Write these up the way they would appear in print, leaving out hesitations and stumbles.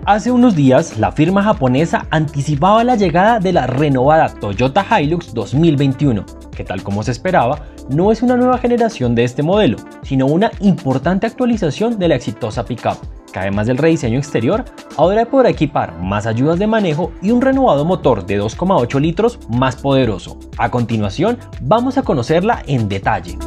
Hace unos días, la firma japonesa anticipaba la llegada de la renovada Toyota Hilux 2021, que tal como se esperaba, no es una nueva generación de este modelo, sino una importante actualización de la exitosa pickup, que además del rediseño exterior, ahora podrá equipar más ayudas de manejo y un renovado motor de 2,8 litros más poderoso. A continuación, vamos a conocerla en detalle.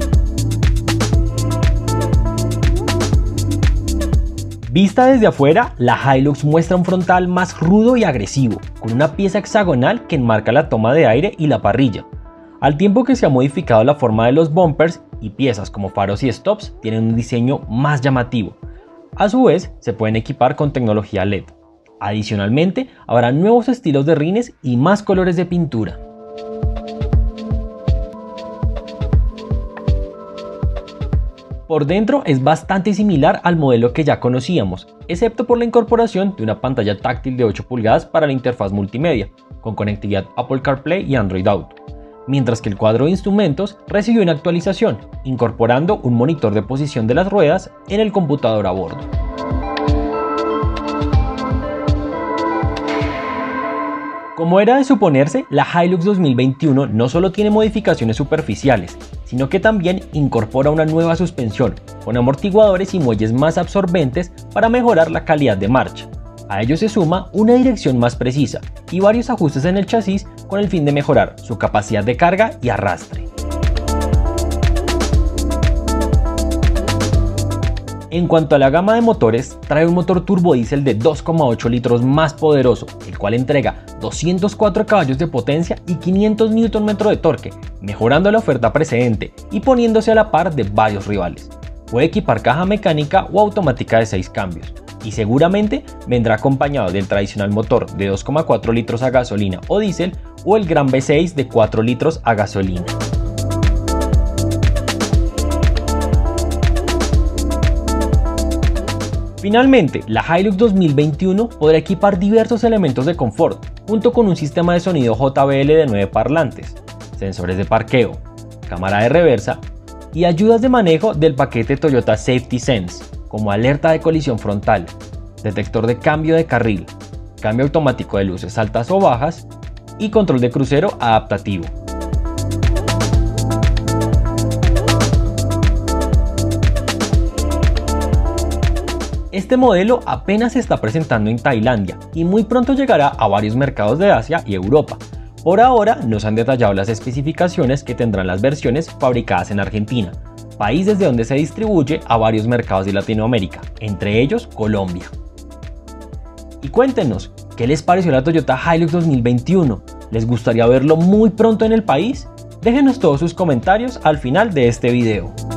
Vista desde afuera, la Hilux muestra un frontal más rudo y agresivo, con una pieza hexagonal que enmarca la toma de aire y la parrilla, al tiempo que se ha modificado la forma de los bumpers y piezas como faros y stops tienen un diseño más llamativo. A su vez, se pueden equipar con tecnología LED. Adicionalmente, habrá nuevos estilos de rines y más colores de pintura. Por dentro es bastante similar al modelo que ya conocíamos, excepto por la incorporación de una pantalla táctil de 8 pulgadas para la interfaz multimedia, con conectividad Apple CarPlay y Android Auto, mientras que el cuadro de instrumentos recibió una actualización, incorporando un monitor de posición de las ruedas en el computador a bordo. Como era de suponerse, la Hilux 2021 no solo tiene modificaciones superficiales, sino que también incorpora una nueva suspensión, con amortiguadores y muelles más absorbentes para mejorar la calidad de marcha. A ello se suma una dirección más precisa y varios ajustes en el chasis con el fin de mejorar su capacidad de carga y arrastre. En cuanto a la gama de motores, trae un motor turbodiesel de 2,8 litros más poderoso, el cual entrega 204 caballos de potencia y 500 Nm de torque, mejorando la oferta precedente y poniéndose a la par de varios rivales. Puede equipar caja mecánica o automática de 6 cambios, y seguramente vendrá acompañado del tradicional motor de 2,4 litros a gasolina o diésel o el Gran V6 de 4 litros a gasolina. Finalmente, la Hilux 2021 podrá equipar diversos elementos de confort, junto con un sistema de sonido JBL de 9 parlantes, sensores de parqueo, cámara de reversa y ayudas de manejo del paquete Toyota Safety Sense, como alerta de colisión frontal, detector de cambio de carril, cambio automático de luces altas o bajas y control de crucero adaptativo. Este modelo apenas se está presentando en Tailandia y muy pronto llegará a varios mercados de Asia y Europa. Por ahora no se han detallado las especificaciones que tendrán las versiones fabricadas en Argentina, país desde donde se distribuye a varios mercados de Latinoamérica, entre ellos Colombia. Y cuéntenos, ¿qué les pareció la Toyota Hilux 2021? ¿Les gustaría verlo muy pronto en el país? Déjenos todos sus comentarios al final de este video.